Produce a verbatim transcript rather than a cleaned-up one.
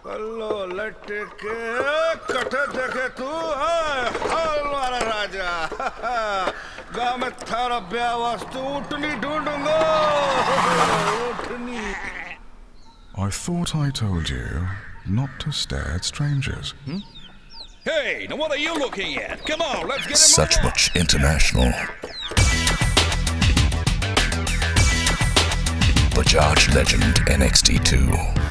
कल्लो latte के कटे देखे तू हलवारा राजा गाँव में थारा ब्याह वास्तु उठनी ढूंढूंगा उठनी I thought I told you not to stare at strangers. Hmm? Hey, now what are you looking at? Come on, let's get him. Such much international. Bajaj Legend N X T two.